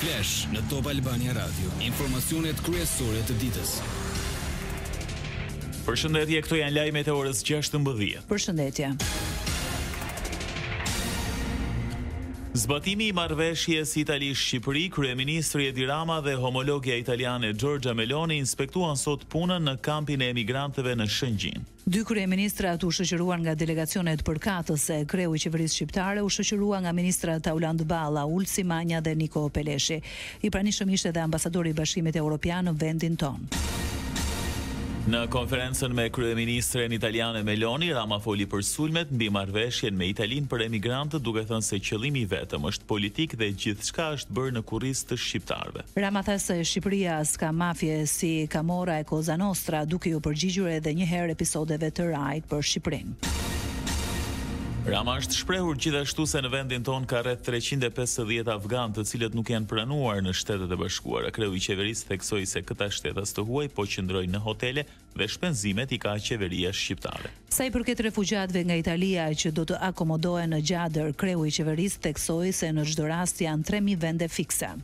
Flash në Top Albania Radio. Informacionet kryesore të ditës. Përshëndetje, këto janë lajmet e orës 16. Përshëndetje. Zbatimi i marrëveshjes Itali-Shqipëri, kryeministri Edi Rama dhe homologja italiane Giorgia Meloni inspektuan sot punën në kampin e emigrantëve në Shëngjin. Dy kryeministrat u shoqëruan nga delegacionet përkatëse. Kreu i qeverisë shqiptare u shoqërua nga ministrat Auland Balla, Ulsi Manja dhe Niko Peleshi. I pranishëm ishte dhe ambasadori i Bashkimit Evropian në vendin tonë. Në konferencën me kryeministren italiane Meloni, Rama foli për sulmet mbi marrëveshjen me Italinë për emigrantët, duke thënë se qëllimi i vetëm është politik dhe gjithçka është bërë në kurriz të shqiptarëve. Rama tha se Shqipëria s'ka mafje si Camorra e Cosa Nostra, duke u përgjigjur edhe një herë episodeve të rajt për Shqipërinë. Rama është shprehur gjithashtu se në vendin ton ka rreth 350 afganë të cilët nuk janë pranuar në Shtetet e Bashkuara. Kreu i qeverisë theksoi se këta shtetas të huaj po qëndrojnë në hotele dhe shpenzimet i ka qeveria shqiptare. Sa i përket refugjatëve nga Italia që do të akomodohen në Gjadër, kreu i qeverisë theksoi se në çdo rast janë 3000 vende fikse.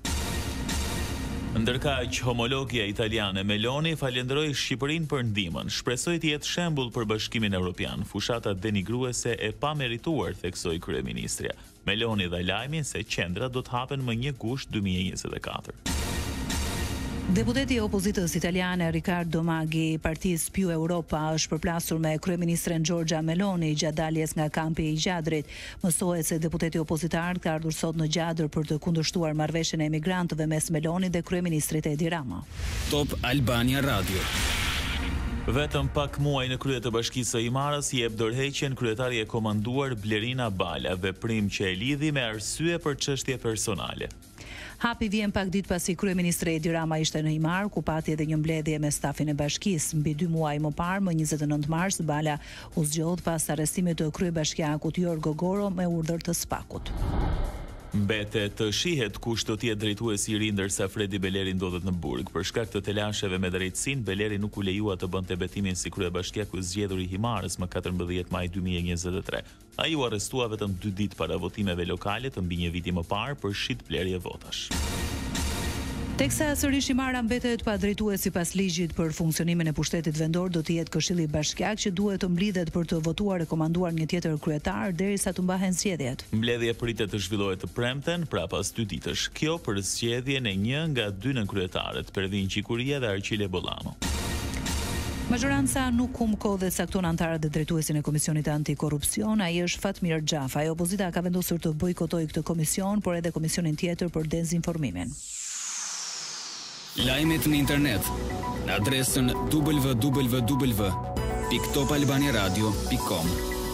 Ndërkaq, homologja italiane Meloni falenderoi Shqipërinë për ndihmën, shpresoi të jetë shembull për Bashkimin Evropian. Fushata denigruese e pamerituar, theksoi kryeministria. Meloni dha lajmin se qendra do të hapen më 1 gusht 2024. Deputeti i opozitës italiane Riccardo Maggi i Partisë Più Europa është përplasur me kryeministren Giorgia Meloni gjatë daljes nga kampi i Gjadrit. Mësohet se deputeti opozitar ka ardhur sot në Gjadër për të kundërshtuar marrëveshjen e emigrantëve mes Melonit dhe kryeministrit Edi Rama. Top Albania Radio. Vetëm pak muaj në krye të Bashkisë së Himarës i jep dorëheqjen kryetari e komanduar Blerina Bala, veprim që e lidhi me arsye për çështje personale. Hapi vjen pak ditë pasi kryeministri Edi Rama ishte në Himar, ku pati edhe një mbledhje me stafin e bashkisë. Mbi 2 muaj më parë, më 29 mars, Bala u zgjodh pas arrestimit të kryebashkiakut Jorgo Goro me urdhër të SPAK-ut. Mbetet të shihet kush do të jetë drejtuesi i ri ndërsa Fredi Beleri ndodhet në burg. Për shkak të telasheve me drejtësinë, Beleri nuk u lejua të bënte betimin si kryebashkiaku i zgjedhur i Himarës më 14 maj 2023. Ai u arrestua vetëm 2 ditë para votimeve lokale të mbi një viti më parë për shitblerje votash. Teksa sërish Himara mbetet pa drejtues sipas ligjit për funksionimin e pushtetit vendor, do të jetë Këshilli Bashkiak që duhet të mblidhet për të votuar e komanduar një tjetër kryetar derisa të mbahen zgjedhjet. Mbledhja pritet të zhvillohet të premten, pra pas 2 ditësh. Kjo për zgjedhjen e 1 nga 2 nënkryetaret, Pervin Qikuria dhe Arqile Bollano. Majoranca nuk humb kohë dhe cakton antarët dhe drejtuesin e Komisionit Antikorrupsion, ai është Fatmir Xhafaj. Opozita ka vendosur të bojkotojë këtë komision, por edhe komisionin tjetër për dezinformimin. Lajmet në internet në adresën www.topalbaniaradio.com.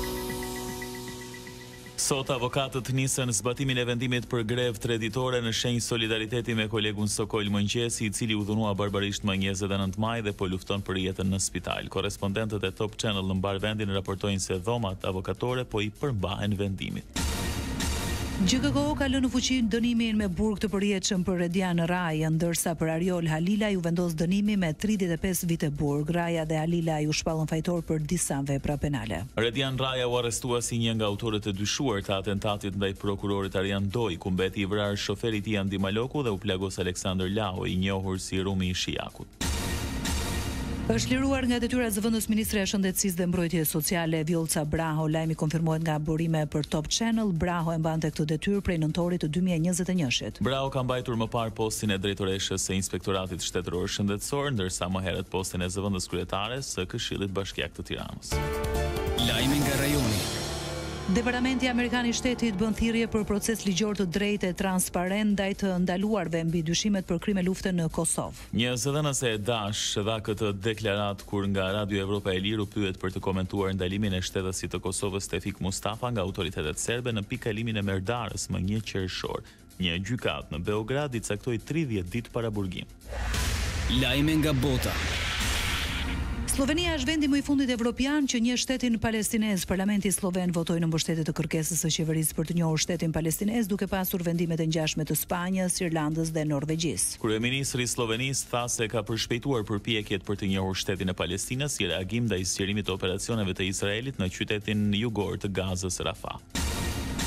Sot avokatët nisën zbatimin e vendimit për grevë 3 ditore në shenjë solidariteti me kolegun Sokol Mëngjesi, i cili u dhunua barbarisht më 29 maj dhe po lufton për jetën në spital. Korrespondentët e Top Channel në mbar vendin raportojnë se dhomat avokatore po i përmbahen vendimit. GKK ka lënë në fuqi dënimin me burg të përjetshëm për Redian Raj, ndërsa për Ariol Halila ju vendos dënimi me 35 vite burg. Raja dhe Halila ju shpallën fajtor për disa vepra penale. Redian Raja u arrestua si një nga autorët e dyshuar të atentatit ndaj prokurorit Arjan Doj, ku mbeti i vrarë shoferi i tij Andi Maloku dhe u plagos Aleksandër Lau, i njohur si Rumi i Shijakut. Është liruar nga detyra zëvendës Ministre e Shëndetësisë dhe Mbrojtjes Sociale Vjollca Braho. Lajmi konfirmohet nga burime për Top Channel. Braho e mbante këtë detyrë prej nëntorit të 2021-shit. Braho ka mbajtur më parë postin e drejtoreshës së Inspektoratit Shtetëror Shëndetësor, ndërsa më herët postin e zëvendës kryetares së Këshillit Bashkiak të Tiranës. Lajme nga rajoni. Departamenti Amerikan i Shtetit bën thirrje për proces ligjor të drejtë e transparent ndaj të ndaluarve mbi dyshimet për krime lufte në Kosovë. Një zëdhënëse e Dash dha këtë deklarat kur nga Radio Evropa e Liru pyet për të komentuar ndalimin e shtetasit të Kosovës Tefik Mustafa nga autoritetet serbe në pikëlimin e Merdarës më 1 qershor. Një gjykat në Beograd i caktoi 30 ditë para burgim. Lajme nga bota. Slovenia është vendi më i fundit evropian që njeh shtetin palestinez. Parlamenti sloven votoi në mbështetje të kërkesës së qeverisë për të njohur shtetin palestinez, duke pasur vendimet e ngjashme të Spanjës, Irlandës dhe Norvegjisë. Kryeministri i Slovenisë tha se ka përshpejtuar përpjekjet për të njohur shtetin e Palestinës si reagim ndaj zgjerimit të operacioneve të Izraelit në qytetin jugor të Gazës, Rafah.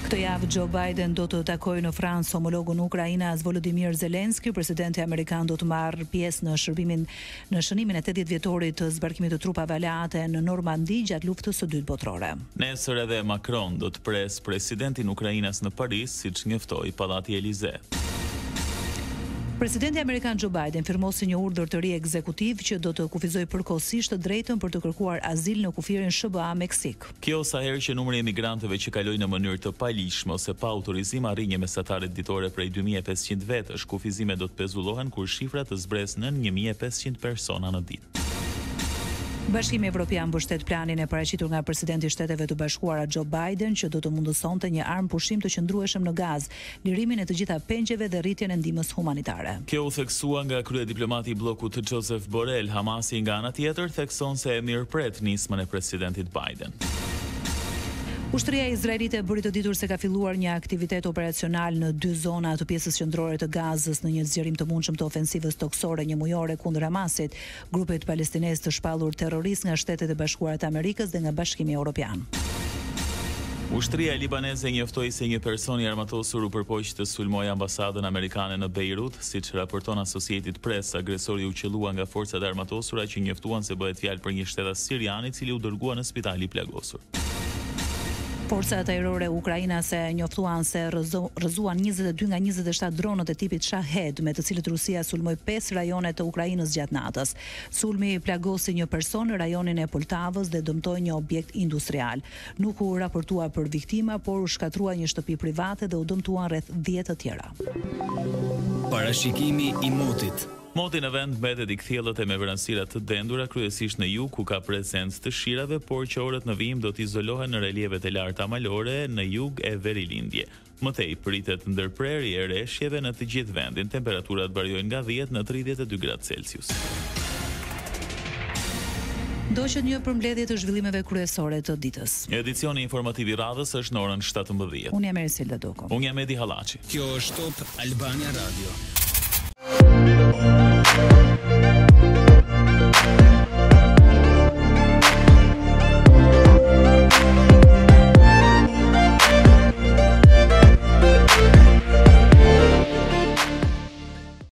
Këtë javë Joe Biden do të takojë në Francë homologun Ukrainas Volodymyr Zelensky. Presidenti amerikan do të marrë pjesë në shënimin e 80 vjetorit të zbarkimit të trupave aleate në Normandi gjatë luftës së dytë botërore. Nesër edhe Macron do të pres presidentin Ukrainas në Paris, siç njoftoi Pallati Elize. Presidenti amerikan Joe Biden firmosi një urdhër të ri ekzekutiv që do të kufizojë përkohësisht të drejtën për të kërkuar azil në kufirin SBA Meksik. Kjo sa herë që numri i emigrantëve që kalojnë në mënyrë të paligjshme ose pa autorizim arrin një mesatare ditore prej 2500 vetësh. Kufizimet do të pezullohen kur shifra të zbresnë në 1500 persona në ditë. Bashkimi Evropian mbështet planin e paraqitur nga presidenti i Shteteve të Bashkuara Joe Biden që do të mundësonte një armë pushim të qëndrueshëm në gaz, lirimin e të gjitha pengjeve dhe rritjen e ndihmës humanitare. Kjo u theksua nga kryediplomati i bllokut Joseph Borrell. Hamasi nga ana tjetër thekson se e mirëpret nismën e presidentit Biden. Ushtria izraelite bëri të ditur se ka filluar një aktivitet operacional në 2 zona të pjesës qendrore të Gazës në një zgjerim të mundshëm të ofensivës toksore një mujore kundër Hamasit, grupit palestinez të shpallur terrorist nga Shtetet e Bashkuara të Amerikës dhe nga Bashkimi Evropian. Ushtria libaneze njoftoi se një person i armatosur u përpoq të sulmojë ambasadën amerikane në Beirut, siç raporton Associated Press. Agresori u qellua nga forcat e armatosura që njoftuan se bëhet fjalë për një shtetas sirian i cili u dërgua në spital i plagosur. Forcat ajrore ukrainase njoftuan se rrëzuan 22 nga 27 dronët e tipit Shahed, me të cilët Rusia sulmoi 5 rajone të Ukrainës gjatë natës. Sulmi plagosi një person në rajonin e Poltavës dhe dëmtoi një objekt industrial. Nuk u raportua për viktima, por u shkatrua një shtëpi private dhe u dëmtuan rreth 10 të tjera. Parashikimi i motit. Moti në vend mbetet i kthjellët e me vranësira të dendura, kryesisht në jug ku ka prezencë të shirave, por që orët në vijim do të izolohen në relievet e larta malore në jug e verilindje. Mëtej pritet ndërprerje e rreshjeve në të gjithë vendin. Temperaturat variojnë nga 10 në 32 gradë Celsius. Ndoqët një përmbledhje të zhvillimeve kryesore të ditës. Edicioni informativ i radhës është në orën 17. Unë jam Ersilda Doko. Unë jam Edi Hallaçi. Kjo është Top Albania Radio.